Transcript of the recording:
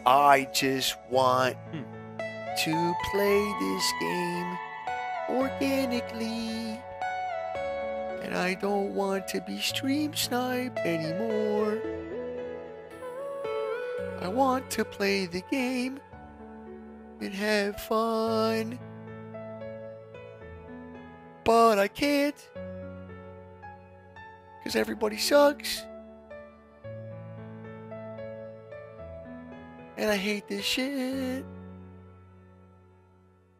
I just want to play this game organically. And I don't want to be stream sniped anymore. I want to play the game and have fun. But I can't. Because everybody sucks. And I hate this shit.